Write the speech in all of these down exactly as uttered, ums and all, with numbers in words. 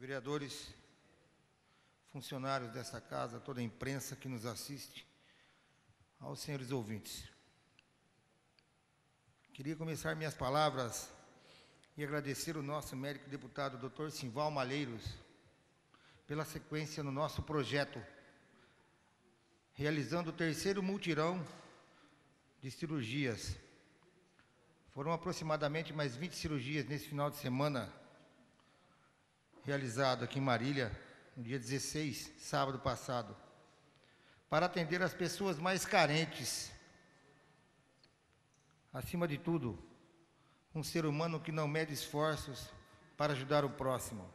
vereadores, funcionários dessa casa, toda a imprensa que nos assiste, aos senhores ouvintes. Queria começar minhas palavras e agradecer o nosso médico deputado, doutor Simval Malheiros, pela sequência no nosso projeto, realizando o terceiro multirão de cirurgias. Foram aproximadamente mais vinte cirurgias nesse final de semana, realizado aqui em Marília, no dia dezesseis, sábado passado, para atender as pessoas mais carentes. Acima de tudo, um ser humano que não mede esforços para ajudar o próximo.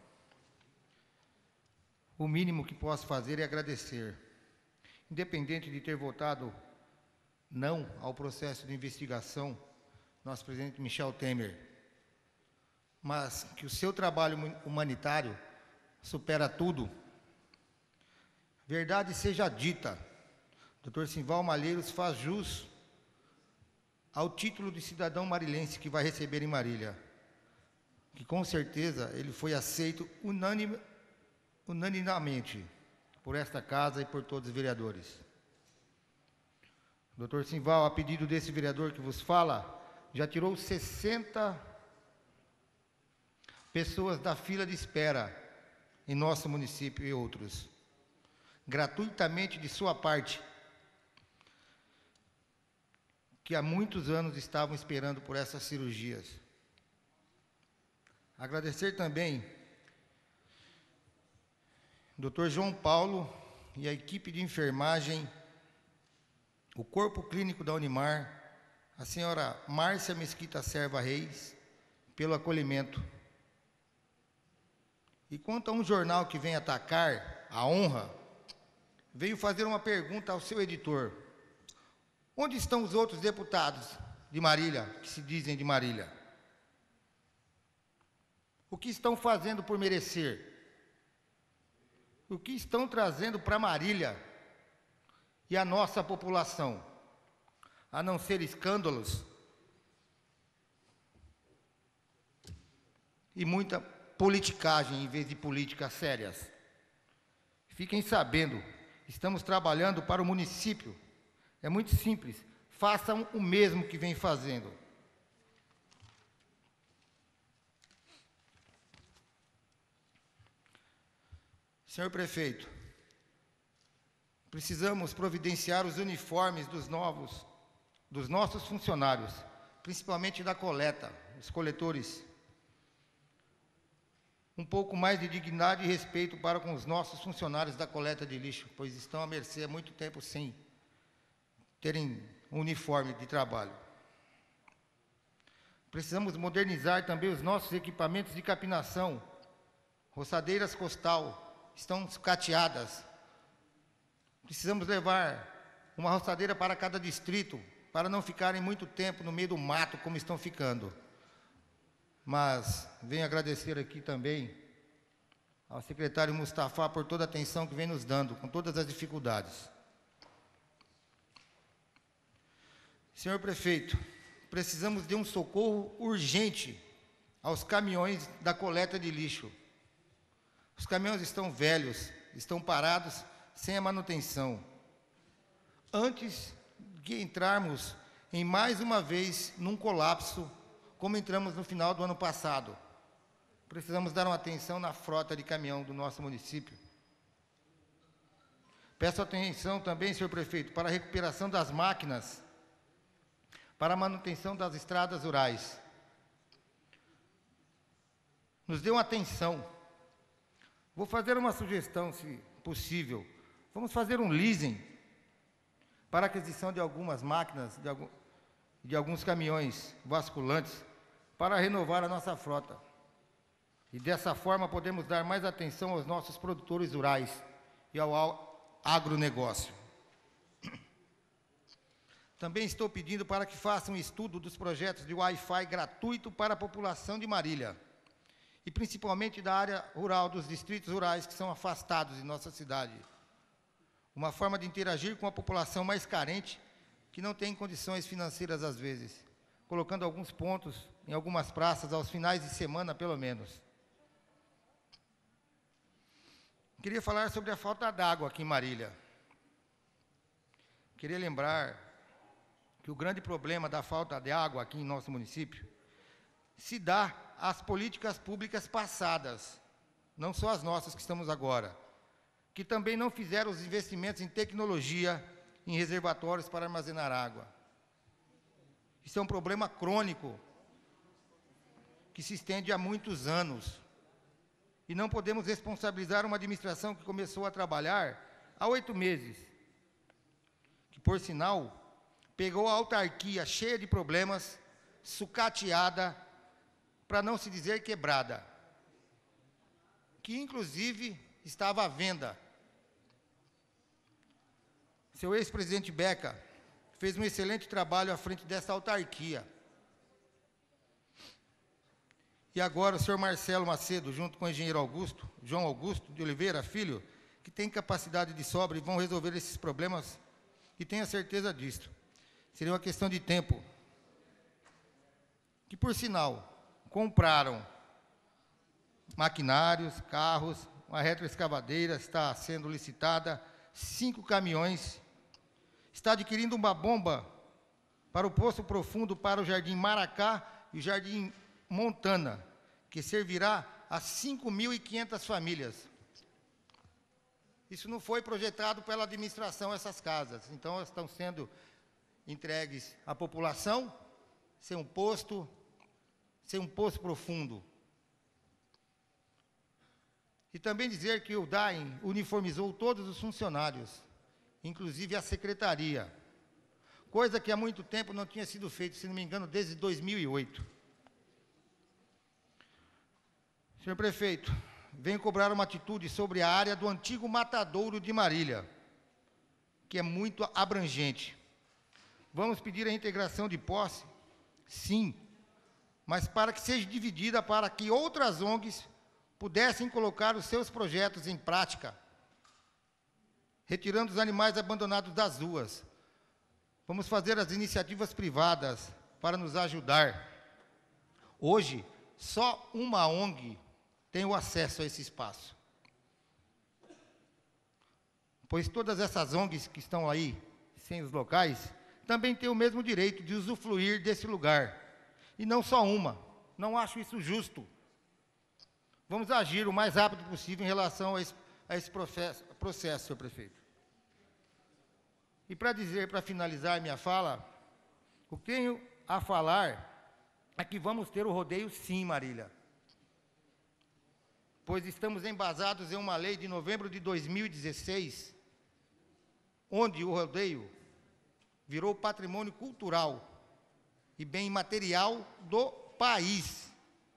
O mínimo que posso fazer é agradecer. Independente de ter votado não ao processo de investigação, nosso presidente Michel Temer, mas que o seu trabalho humanitário supera tudo. Verdade seja dita, doutor Simval Malheiros faz jus ao título de cidadão marilense que vai receber em Marília, que com certeza ele foi aceito unânime, unanimemente por esta casa e por todos os vereadores. doutor Simval, a pedido desse vereador que vos fala, já tirou sessenta pessoas da fila de espera em nosso município e outros, gratuitamente de sua parte, que há muitos anos estavam esperando por essas cirurgias. Agradecer também doutor João Paulo e a equipe de enfermagem, o corpo clínico da Unimar, a senhora Márcia Mesquita Serva Reis, pelo acolhimento. E quanto a um jornal que vem atacar a honra, veio fazer uma pergunta ao seu editor: onde estão os outros deputados de Marília, que se dizem de Marília? O que estão fazendo por merecer? O que estão trazendo para Marília e a nossa população? A não ser escândalos e muita politicagem em vez de políticas sérias. Fiquem sabendo, estamos trabalhando para o município. É muito simples, façam o mesmo que vem fazendo. Senhor prefeito, precisamos providenciar os uniformes dos novos, dos nossos funcionários, principalmente da coleta, os coletores. Um pouco mais de dignidade e respeito para com os nossos funcionários da coleta de lixo, pois estão à mercê há muito tempo sem terem um uniforme de trabalho. Precisamos modernizar também os nossos equipamentos de capinação. Roçadeiras costal estão sucateadas. Precisamos levar uma roçadeira para cada distrito, para não ficarem muito tempo no meio do mato, como estão ficando. Mas venho agradecer aqui também ao secretário Mustafa por toda a atenção que vem nos dando, com todas as dificuldades. Senhor prefeito, precisamos de um socorro urgente aos caminhões da coleta de lixo. Os caminhões estão velhos, estão parados, sem a manutenção. Antes de entrarmos em mais uma vez num colapso, como entramos no final do ano passado, precisamos dar uma atenção na frota de caminhão do nosso município. Peço atenção também, senhor prefeito, para a recuperação das máquinas, para a manutenção das estradas rurais. Nos dê uma atenção. Vou fazer uma sugestão, se possível. Vamos fazer um leasing para a aquisição de algumas máquinas, de, algum, de alguns caminhões basculantes, para renovar a nossa frota. E dessa forma podemos dar mais atenção aos nossos produtores rurais e ao agronegócio. Também estou pedindo para que façam um estudo dos projetos de Wi-Fi gratuito para a população de Marília, e principalmente da área rural, dos distritos rurais que são afastados de nossa cidade. Uma forma de interagir com a população mais carente, que não tem condições financeiras às vezes, colocando alguns pontos em algumas praças aos finais de semana, pelo menos. Queria falar sobre a falta d'água aqui em Marília. Queria lembrar que o grande problema da falta de água aqui em nosso município se dá às políticas públicas passadas, não só as nossas que estamos agora, que também não fizeram os investimentos em tecnologia, em reservatórios para armazenar água. Isso é um problema crônico, que se estende há muitos anos. E não podemos responsabilizar uma administração que começou a trabalhar há oito meses, que, por sinal, pegou a autarquia cheia de problemas, sucateada, para não se dizer quebrada, que, inclusive, estava à venda. Seu ex-presidente Beca fez um excelente trabalho à frente dessa autarquia. E agora o senhor Marcelo Macedo, junto com o engenheiro Augusto, João Augusto de Oliveira Filho, que tem capacidade de sobra e vão resolver esses problemas, e tenha certeza disso. Seria uma questão de tempo. Que, por sinal, compraram maquinários, carros, uma retroescavadeira está sendo licitada, cinco caminhões, está adquirindo uma bomba para o Poço Profundo, para o Jardim Maracá e o Jardim Montana, que servirá a cinco mil e quinhentas famílias. Isso não foi projetado pela administração, essas casas. Então, elas estão sendo entregues à população, sem um posto, sem um poço profundo. E também dizer que o D A E M uniformizou todos os funcionários, inclusive a secretaria, coisa que há muito tempo não tinha sido feita, se não me engano, desde dois mil e oito. Senhor prefeito, venho cobrar uma atitude sobre a área do antigo matadouro de Marília, que é muito abrangente. Vamos pedir a integração de posse? Sim, mas para que seja dividida para que outras O N Gs pudessem colocar os seus projetos em prática, retirando os animais abandonados das ruas. Vamos fazer as iniciativas privadas para nos ajudar. Hoje, só uma O N G tem o acesso a esse espaço, pois todas essas O N Gs que estão aí, sem os locais, também têm o mesmo direito de usufruir desse lugar, e não só uma. Não acho isso justo. Vamos agir o mais rápido possível em relação a esse, a esse processo, processo, senhor prefeito. E para dizer, para finalizar minha fala, o que tenho a falar é que vamos ter o rodeio sim, Marília, pois estamos embasados em uma lei de novembro de dois mil e dezesseis, onde o rodeio virou patrimônio cultural e bem imaterial do país.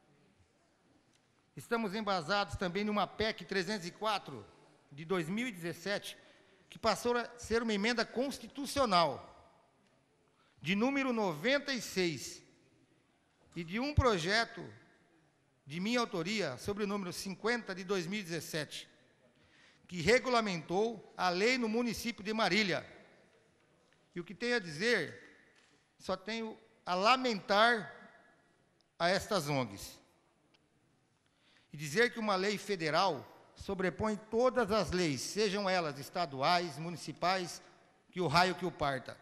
Estamos embasados também numa P E C trezentos e quatro, de dois mil e dezessete, que passou a ser uma emenda constitucional, de número noventa e seis, e de um projeto de minha autoria, sobre o número cinquenta, de dois mil e dezessete, que regulamentou a lei no município de Marília. E o que tenho a dizer, só tenho a lamentar a estas O N Gs. E dizer que uma lei federal sobrepõe todas as leis, sejam elas estaduais, municipais, que o raio que o parta.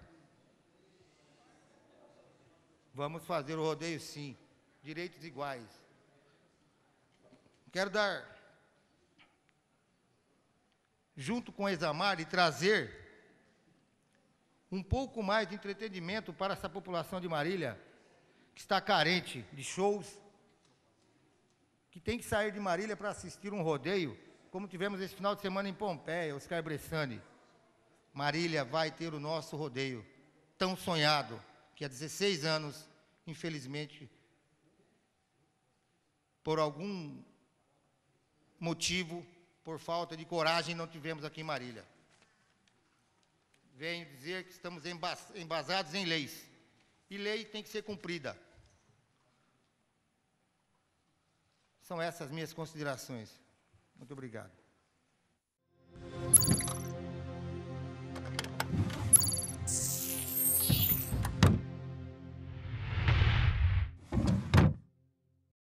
Vamos fazer o rodeio sim, direitos iguais. Quero dar, junto com a Examar, e trazer um pouco mais de entretenimento para essa população de Marília, que está carente de shows, que tem que sair de Marília para assistir um rodeio, como tivemos esse final de semana em Pompeia, Oscar Bressani. Marília vai ter o nosso rodeio, tão sonhado, que há dezesseis anos, infelizmente, por algum motivo, por falta de coragem, não tivemos aqui em Marília. Venho dizer que estamos embasados em leis, e lei tem que ser cumprida. São essas minhas considerações. Muito obrigado.